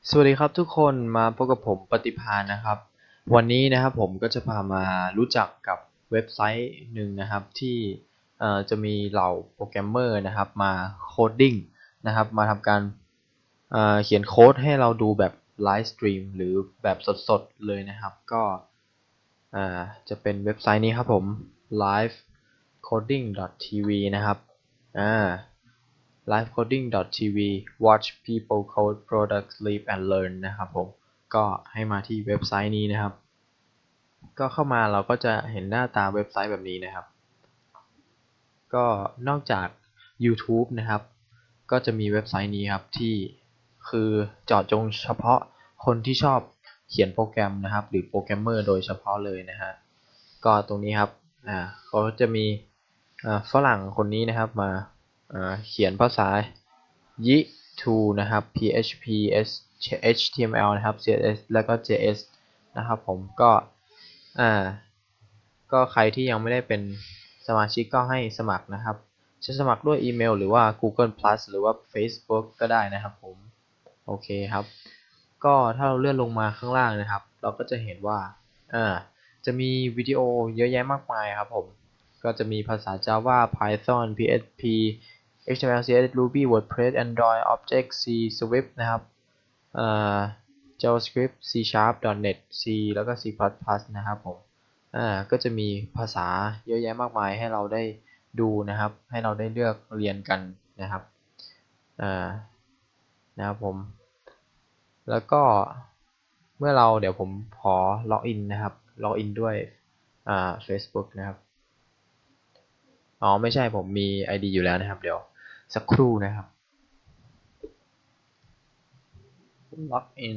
สวัสดีครับทุกคนมาพบกับผมปฏิภาณนะครับวันนี้นะครับผมก็จะพามารู้จักกับเว็บไซต์หนึ่งนะครับที่จะมีเหล่าโปรแกรมเมอร์นะครับมาโคดดิ้งนะครับมาทำการเขียนโค้ดให้เราดูแบบไลฟ์สตรีมหรือแบบสดๆเลยนะครับก็จะเป็นเว็บไซต์นี้ครับผม livecoding.tv นะครับอ่า livecoding.tv watch people code product sleep and learn นะครับผมก็ให้มาที่เว็บไซต์นี้นะครับก็เข้ามาเราก็จะเห็นหน้าตาเว็บไซต์แบบนี้นะครับก็นอกจาก YouTube นะครับก็จะมีเว็บไซต์นี้ครับที่คือเจาะจงเฉพาะคนที่ชอบเขียนโปรแกรมนะครับหรือโปรแกรมเมอร์โดยเฉพาะเลยนะฮะก็ตรงนี้ครับเขาจะมีฝรั่งคนนี้นะครับมาเขียนภาษา Yi2 นะครับ PHP HTML นะครับ CSS แล้วก็ JS นะครับผมก็อ่าใครที่ยังไม่ได้เป็นสมาชิกก็ให้สมัครนะครับจะสมัครด้วยอีเมลหรือว่า Google Plus หรือว่า Facebook ก็ได้นะครับผมโอเคครับก็ถ้าเราเลื่อนลงมาข้างล่างนะครับเราก็จะเห็นว่าอ่าจะมีวิดีโอเยอะแยะมากมายครับผมก็จะมีภาษา Java Python PHP HTML CSS Ruby WordPress Android Object C Swift นะครับอ่า JavaScript C Sharp .NET C แล้วก็ C++ นะครับผมก็จะมีภาษาเยอะแยะมากมายให้เราได้ดูนะครับให้เราได้เลือกเรียนกันนะครับอ่านะครับผมแล้วก็เมื่อเราเดี๋ยวผมขอล็อกอินนะครับล็อกอินด้วยFacebook นะครับอ๋อไม่ใช่ผมมี ID อยู่แล้วนะครับเดี๋ยวสักครู่นะครับล็อกอิน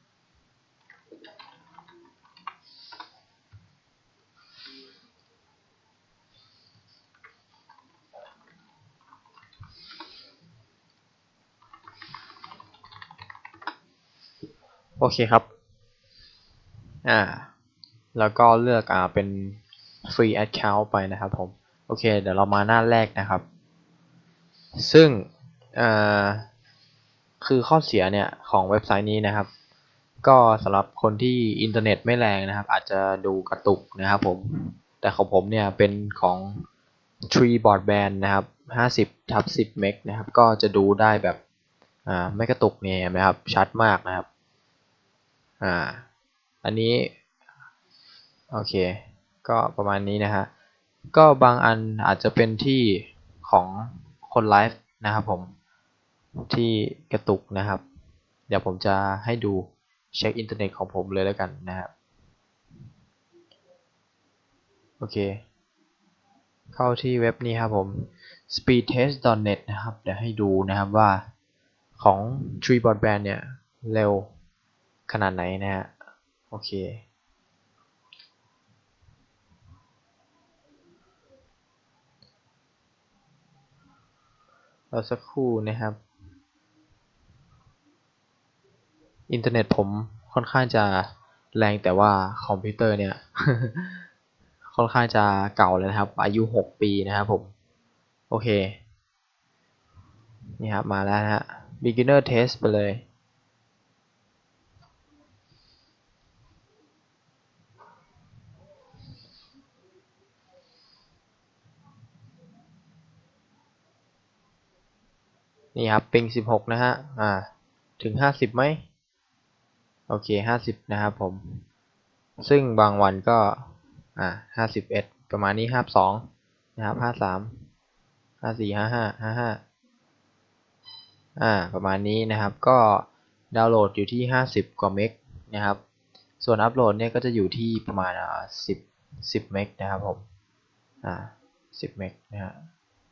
โอเคครับอ่าแล้วก็เลือกเป็น free account ไปนะครับผมโอเคเดี๋ยวเรามาหน้าแรกนะครับซึ่งอ่าคือข้อเสียเนี่ยของเว็บไซต์นี้นะครับก็สำหรับคนที่อินเทอร์เน็ตไม่แรงนะครับอาจจะดูกระตุกนะครับผมแต่ของผมเนี่ยเป็นของ Tree Broadband นะครับ50/10 เมกนะครับก็จะดูได้แบบไม่กระตุกเนี่ยนะครับชัดมากนะครับอ่าอันนี้โอเคก็ประมาณนี้นะฮะก็บางอันอาจจะเป็นที่ของคนไลฟ์นะครับผมที่กระตุกนะครับเดี๋ยวผมจะให้ดูเช็คอินเทอร์เน็ตของผมเลยแล้วกันนะครับโอเคเข้าที่เว็บนี้ครับผม speedtest.net นะครับเดี๋ยวให้ดูนะครับว่าของ Tree Broadband เนี่ยเร็วขนาดไหนนะฮะโอเคเราสักครู่นะครับอินเทอร์เน็ตผมค่อนข้างจะแรงแต่ว่าคอมพิวเตอร์เนี่ยค่อนข้างจะเก่าเลยนะครับอายุ6 ปีนะครับผมโอเคนี่ครับมาแล้วนะฮะ beginner test ไปเลยนี่ครับปิง16นะฮะถึง50ไหมโอเค50นะครับผมซึ่งบางวันก็51ประมาณนี้52นะครับ535455ประมาณนี้นะครับก็ดาวน์โหลดอยู่ที่50กว่าเมกนะครับส่วนอัปโหลดเนี่ยก็จะอยู่ที่ประมาณ10เมกนะครับผม10เมกนะฮะ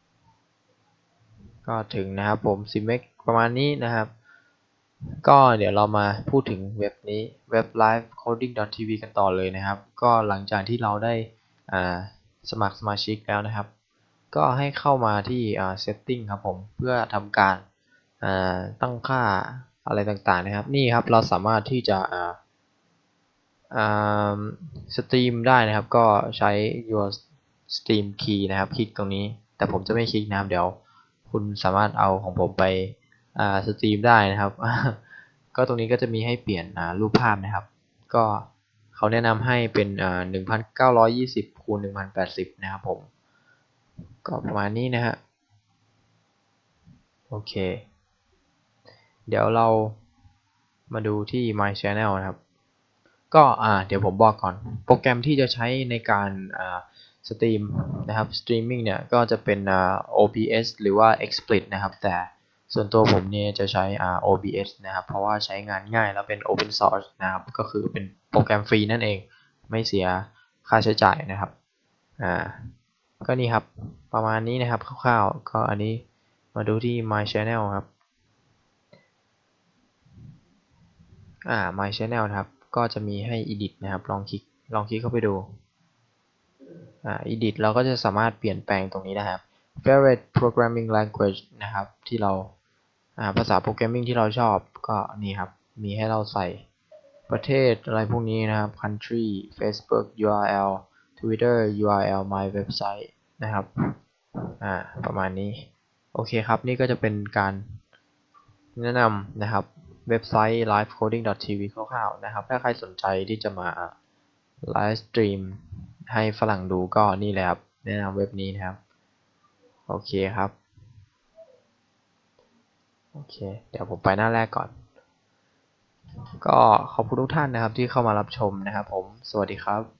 ก็ถึงนะครับผม10เมกประมาณนี้นะครับก็เดี๋ยวเรามาพูดถึงเว็บนี้เว็บ livecoding.tv กันต่อเลยนะครับก็หลังจากที่เราได้สมัครสมาชิกแล้วนะครับก็ให้เข้ามาที่setting ครับผมเพื่อทำการตั้งค่าอะไรต่างๆนะครับนี่ครับเราสามารถที่จะสตรีมได้นะครับก็ใช้ your stream key นะครับคลิกตรงนี้แต่ผมจะไม่คลิกนะครับเดี๋ยวคุณสามารถเอาของผมไปสตรีมได้นะครับก็ตรงนี้ก็จะมีให้เปลี่ยนรูปภาพนะครับก็เขาแนะนำให้เป็น1920 คูณ 1080นะครับผมก็ประมาณนี้นะฮะโอเคเดี๋ยวเรามาดูที่ My Channel นะครับก็เดี๋ยวผมบอกก่อนโปรแกรมที่จะใช้ในการสตรีมนะครับสตรีมมิ่งเนี่ยก็จะเป็นOBS หรือว่า XSplit นะครับแต่ส่วนตัวผมเนี่ยจะใช้OBS นะครับเพราะว่าใช้งานง่ายแล้วเป็น Open Source นะครับก็คือเป็นโปรแกรมฟรีนั่นเองไม่เสียค่าใช้จ่ายนะครับก็นี่ครับประมาณนี้นะครับคร่าวๆก็อันนี้มาดูที่ My Channel ครับMy Channel นะครับก็จะมีให้ Edit นะครับลองคลิกเข้าไปดูEdit เราก็จะสามารถเปลี่ยนแปลงตรงนี้ได้ครับ Favorite Programming Language นะครับที่เราภาษาโปรแกรมมิ่งที่เราชอบก็นี่ครับมีให้เราใส่ประเทศอะไรพวกนี้นะครับ Country Facebook URL Twitter URL My Website นะครับประมาณนี้โอเคครับนี่ก็จะเป็นการแนะนำนะครับเว็บไซต์ livecoding.tv คร่าวๆนะครับถ้าใครสนใจที่จะมาไลฟ์สตรีมให้ฝรั่งดูก็นี่เลยครับแนะนำเว็บนี้นะครับโอเคครับโอเคเดี๋ยวผมไปหน้าแรกก่อนก็ขอบคุณทุกท่านนะครับที่เข้ามารับชมนะครับผมสวัสดีครับ